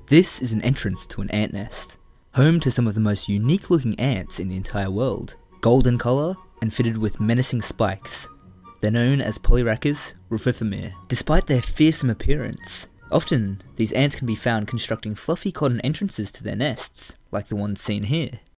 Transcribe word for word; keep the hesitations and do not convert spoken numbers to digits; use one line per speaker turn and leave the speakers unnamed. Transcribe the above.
This is an entrance to an ant nest, home to some of the most unique looking ants in the entire world. Golden colour and fitted with menacing spikes, they're known as Polyrhacus rufifimir. Despite their fearsome appearance, often these ants can be found constructing fluffy cotton entrances to their nests, like the ones seen here.